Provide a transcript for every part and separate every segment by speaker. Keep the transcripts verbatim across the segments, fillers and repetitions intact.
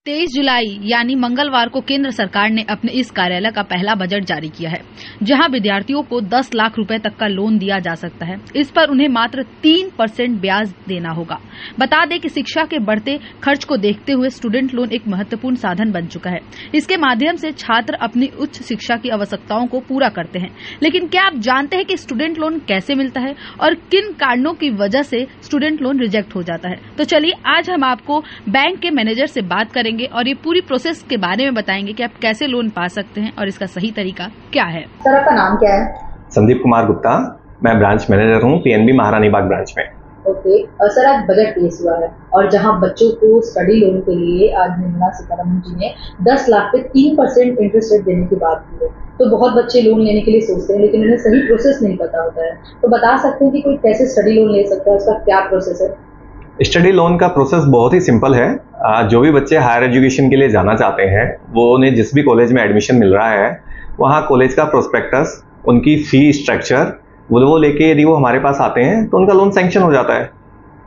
Speaker 1: तेईस जुलाई यानी मंगलवार को केंद्र सरकार ने अपने इस कार्यालय का पहला बजट जारी किया है, जहां विद्यार्थियों को दस लाख रुपए तक का लोन दिया जा सकता है। इस पर उन्हें मात्र तीन परसेंट ब्याज देना होगा। बता दें कि शिक्षा के बढ़ते खर्च को देखते हुए स्टूडेंट लोन एक महत्वपूर्ण साधन बन चुका है। इसके माध्यम से छात्र अपनी उच्च शिक्षा की आवश्यकताओं को पूरा करते हैं। लेकिन क्या आप जानते हैं कि स्टूडेंट लोन कैसे मिलता है और किन कारणों की वजह से स्टूडेंट लोन रिजेक्ट हो जाता है? तो चलिए आज हम आपको बैंक के मैनेजर से बात करेंगे और ये पूरी प्रोसेस के बारे में बताएंगे कि आप कैसे लोन पा सकते हैं और इसका सही तरीका क्या है।
Speaker 2: सर आपका नाम क्या है?
Speaker 3: संदीप कुमार गुप्ता, मैं ब्रांच मैनेजर हूँ पीएनबी महारानी बाग ब्रांच में।
Speaker 2: ओके और सर आज बजट पेश हुआ है और जहाँ बच्चों को स्टडी लोन के लिए आज निर्मला सीतारमण जी ने दस लाख पे तीन परसेंट इंटरेस्ट रेट देने की बात की है। तो बहुत बच्चे लोन लेने के लिए सोचते हैं लेकिन उन्हें सही प्रोसेस नहीं पता होता है। तो बता सकते हैं कि कोई कैसे स्टडी लोन ले सकता है, उसका क्या प्रोसेस है?
Speaker 3: स्टडी लोन का प्रोसेस बहुत ही सिंपल है। जो भी बच्चे हायर एजुकेशन के लिए जाना चाहते हैं वो उन्हें जिस भी कॉलेज में एडमिशन मिल रहा है वहाँ कॉलेज का प्रोस्पेक्टस, उनकी फी स्ट्रक्चर वो वो लेके यदि वो हमारे पास आते हैं तो उनका लोन सैंक्शन हो जाता है।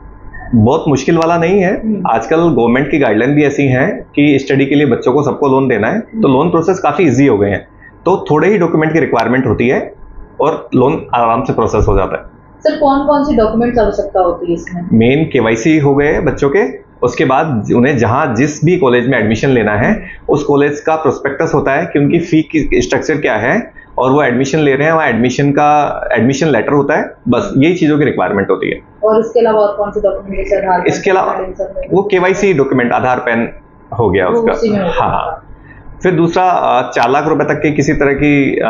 Speaker 3: बहुत मुश्किल वाला नहीं है। आजकल गवर्नमेंट की गाइडलाइन भी ऐसी हैं कि स्टडी के लिए बच्चों को सबको लोन देना है, तो लोन प्रोसेस काफ़ी ईजी हो गए हैं। तो थोड़े ही डॉक्यूमेंट की रिक्वायरमेंट होती है और लोन आराम से प्रोसेस हो जाता है।
Speaker 2: सर कौन कौन सी डॉक्यूमेंट्स आवश्यकता होती है इसमें?
Speaker 3: मेन केवाईसी हो गए बच्चों के, उसके बाद उन्हें जहां जिस भी कॉलेज में एडमिशन लेना है उस कॉलेज का प्रोस्पेक्टस होता है कि उनकी फी की स्ट्रक्चर क्या है और वो एडमिशन ले रहे हैं, वहाँ एडमिशन का एडमिशन लेटर होता है। बस यही चीज़ों की रिक्वायरमेंट होती है।
Speaker 2: और इसके अलावा और कौन से डॉक्यूमेंट? जैसे आधार,
Speaker 3: इसके अलावा वो केवाईसी डॉक्यूमेंट, आधार, पैन हो गया उसका। हाँ, फिर दूसरा चार लाख रुपए तक की किसी तरह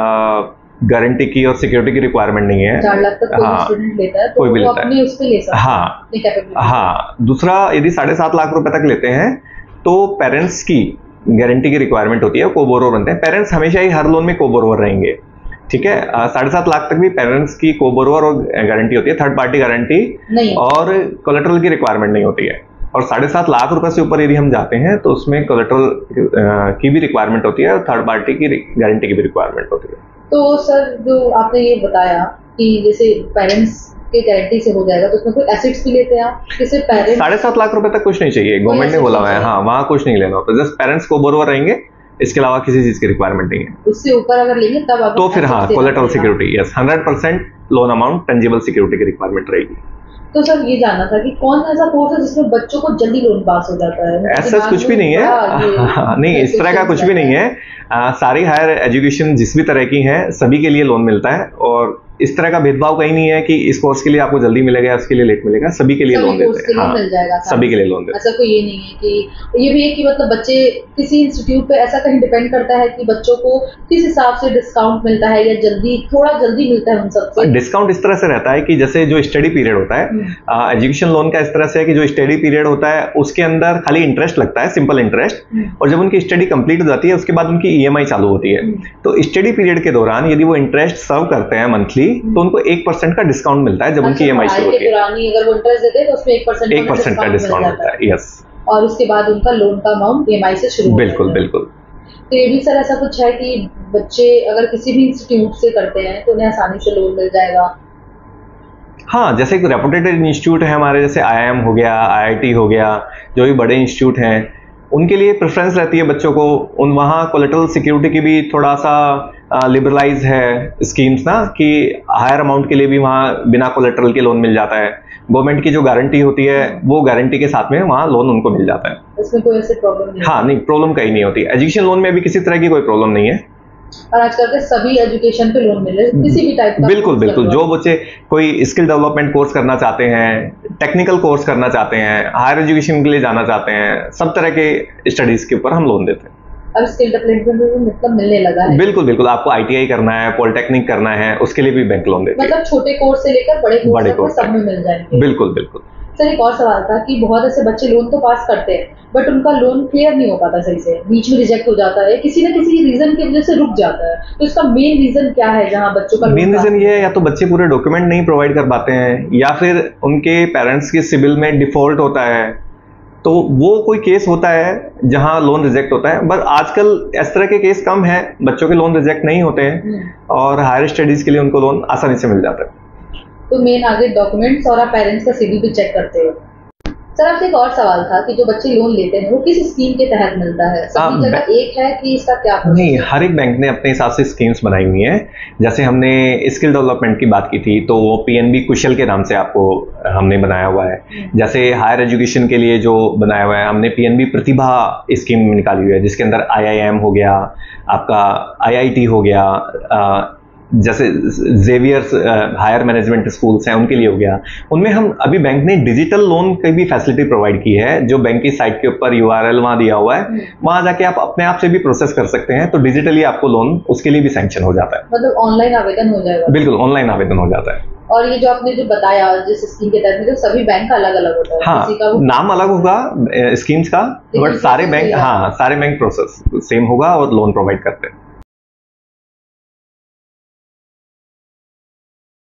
Speaker 3: की गारंटी की और सिक्योरिटी की रिक्वायरमेंट नहीं है।
Speaker 2: चार लाख तक कोई स्टूडेंट लेता है तो
Speaker 3: कोई भी
Speaker 2: वो
Speaker 3: लेता
Speaker 2: अपने
Speaker 3: है।
Speaker 2: उस पे ले सकता है।
Speaker 3: हाँ हाँ। दूसरा यदि साढ़े सात लाख रुपए तक लेते हैं तो पेरेंट्स की गारंटी की रिक्वायरमेंट होती है, कोबोरोवर बनते हैं। पेरेंट्स हमेशा ही हर लोन में कोबोरोवर रहेंगे, ठीक है। साढ़े सात लाख तक भी पेरेंट्स की कोबोरोवर और गारंटी होती है, थर्ड पार्टी गारंटी और कोलेटरल की रिक्वायरमेंट नहीं होती है। और साढ़े सात लाख रुपए से ऊपर यदि हम जाते हैं तो उसमें कोलेटरल की भी रिक्वायरमेंट होती है और थर्ड पार्टी की गारंटी की भी रिक्वायरमेंट होती है।
Speaker 2: तो सर जो आपने ये बताया कि जैसे पेरेंट्स के गारंटी से हो जाएगा तो उसमें कोई एसेट्स भी लेते हैं आप? जैसे पेरेंट्स साढ़े
Speaker 3: सात लाख रुपए तक कुछ नहीं चाहिए, गवर्नमेंट ने बोला हुआ है। हाँ, वहाँ कुछ नहीं लेना होता, जस्ट पेरेंट्स को बोरोवर रहेंगे, इसके अलावा किसी चीज की रिक्वायरमेंट नहीं है।
Speaker 2: उससे ऊपर अगर लेंगे तब
Speaker 3: तो फिर हाँ, collateral security, yes, hundred percent loan amount tangible security की रिक्वायरमेंट रहेगी।
Speaker 2: तो सर ये जानना था कि कौन सा ऐसा कोर्स है जिसमें बच्चों को जल्दी लोन पास हो जाता है?
Speaker 3: ऐसा कुछ भी नहीं है। नहीं, इस तरह का कुछ भी नहीं है। आ, सारी हायर एजुकेशन जिस भी तरह की है सभी के लिए लोन मिलता है और इस तरह का भेदभाव कहीं नहीं है कि इस कोर्स के लिए आपको जल्दी मिलेगा, उसके लिए लेट मिलेगा। सभी के लिए लोन देते हैं। हाँ,
Speaker 2: मिल जाएगा
Speaker 3: सभी के लिए लोन देते हैं।
Speaker 2: ऐसा कोई ये नहीं है कि ये भी है कि मतलब बच्चे किसी इंस्टीट्यूट पे ऐसा कहीं डिपेंड करता है कि बच्चों को किस हिसाब से डिस्काउंट मिलता है या जल्दी थोड़ा जल्दी मिलता है उन सबसे?
Speaker 3: डिस्काउंट इस तरह से रहता है कि जैसे जो स्टडी पीरियड होता है, एजुकेशन लोन का इस तरह से है कि जो स्टडी पीरियड होता है उसके अंदर खाली इंटरेस्ट लगता है, सिंपल इंटरेस्ट, और जब उनकी स्टडी कंप्लीट हो जाती है उसके बाद उनकी ईएमआई चालू होती है। तो स्टडी पीरियड के दौरान यदि वो इंटरेस्ट सर्व करते हैं मंथली तो उनको एक परसेंट का डिस्काउंट मिलता है जब उनकी ईएमआई शुरू होती है।
Speaker 2: अगर वो इंटरेस्ट देते हैं तो उसमें एक परसेंट
Speaker 3: एक परसेंट का डिस्काउंट होता है, यस।
Speaker 2: और उसके बाद उनका लोन का अमाउंट ईएमआई से शुरू होता है।
Speaker 3: बिल्कुल बिल्कुल।
Speaker 2: तो ये भी सर ऐसा कुछ है कि बच्चे अगर किसी भी इंस्टीट्यूट से करते हैं तो उन्हें आसानी से लोन मिल जाएगा?
Speaker 3: हाँ, जैसे एक रेपुटेड इंस्टीट्यूट है हमारे, जैसे आईआईएम हो गया, आईआईटी हो गया, जो भी बड़े इंस्टीट्यूट हैं उनके लिए प्रेफरेंस रहती है बच्चों को। उन वहाँ कोलेटरल सिक्योरिटी की भी थोड़ा सा लिबरलाइज है स्कीम्स ना, कि हायर अमाउंट के लिए भी वहाँ बिना कोलेटरल के लोन मिल जाता है। गवर्नमेंट की जो गारंटी होती है वो गारंटी के साथ में वहाँ लोन उनको मिल जाता है।
Speaker 2: इसमें कोई ऐसी प्रॉब्लम नहीं?
Speaker 3: हाँ नहीं, प्रॉब्लम कहीं नहीं होती। एजुकेशन लोन में भी किसी तरह की कोई प्रॉब्लम नहीं है।
Speaker 2: और आजकल के सभी एजुकेशन पे लोन मिल रहे हैं किसी भी टाइप का?
Speaker 3: बिल्कुल बिल्कुल। जो बच्चे कोई स्किल डेवलपमेंट कोर्स करना चाहते हैं, टेक्निकल कोर्स करना चाहते हैं, हायर एजुकेशन के लिए जाना चाहते हैं, सब तरह के स्टडीज के ऊपर हम लोन देते हैं।
Speaker 2: अब स्किल डेवलपमेंट में मतलब मिलने लगा है?
Speaker 3: बिल्कुल बिल्कुल। आपको आईटीआई करना है, पॉलिटेक्निक करना है, उसके लिए भी बैंक लोन देते हैं।
Speaker 2: मतलब छोटे कोर्स से लेकर बड़े कोर्स
Speaker 3: बड़े
Speaker 2: तक सब में मिल जाएंगे?
Speaker 3: बिल्कुल बिल्कुल।
Speaker 2: सर एक और सवाल था कि बहुत ऐसे बच्चे लोन तो पास करते हैं बट उनका लोन क्लियर नहीं हो पाता सही से, बीच में रिजेक्ट हो जाता है, किसी न किसी रीजन की वजह से रुक जाता है। तो इसका मेन रीजन क्या है जहां बच्चों का?
Speaker 3: मेन रीजन ये है या तो बच्चे पूरे डॉक्यूमेंट नहीं प्रोवाइड कर पाते हैं या फिर उनके पेरेंट्स के सिबिल में डिफॉल्ट होता है। तो वो कोई केस होता है जहां लोन रिजेक्ट होता है। बट आजकल इस तरह के केस कम है, बच्चों के लोन रिजेक्ट नहीं होते हैं और हायर स्टडीज के लिए उनको लोन आसानी से मिल जाता है।
Speaker 2: तो मेन आगे डॉक्यूमेंट्स और आप पेरेंट्स का सिबिल भी चेक करते हो? सर आपसे एक और सवाल था कि जो बच्चे लोन लेते हैं वो किस स्कीम के तहत मिलता है? सभी जगह एक है कि इसका क्या?
Speaker 3: नहीं, हर एक बैंक ने अपने हिसाब से स्कीम्स बनाई हुई हैं। जैसे हमने स्किल डेवलपमेंट की बात की थी तो वो पीएनबी कुशल के नाम से आपको हमने बनाया हुआ है। जैसे हायर एजुकेशन के लिए जो बनाया हुआ है हमने पीएनबी प्रतिभा स्कीम निकाली हुई है, जिसके अंदर आईआईएम हो गया, आपका आईआईटी हो गया, आ, जैसे जेवियर्स हायर मैनेजमेंट स्कूल्स हैं उनके लिए हो गया। उनमें हम अभी बैंक ने डिजिटल लोन की भी फैसिलिटी प्रोवाइड की है, जो बैंक की साइट के ऊपर यूआरएल वहां दिया हुआ है, वहां जाके आप अपने आप से भी प्रोसेस कर सकते हैं। तो डिजिटली आपको लोन उसके लिए भी सैंक्शन हो जाता है।
Speaker 2: मतलब ऑनलाइन आवेदन हो जाएगा?
Speaker 3: बिल्कुल ऑनलाइन आवेदन हो जाता है।
Speaker 2: और ये जो आपने जो बताया जिस स्कीम के तहत तो सभी बैंक का अलग अलग होता है?
Speaker 3: हाँ,
Speaker 2: किसी का वो...
Speaker 3: नाम अलग होगा स्कीम्स का, बट सारे बैंक हाँ सारे बैंक प्रोसेस सेम होगा और लोन प्रोवाइड करते हैं।